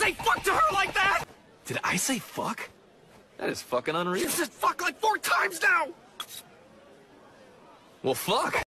say fuck to her like that? Did I say fuck? That is fucking unreal. You said fuck like 4 times now! Well, fuck.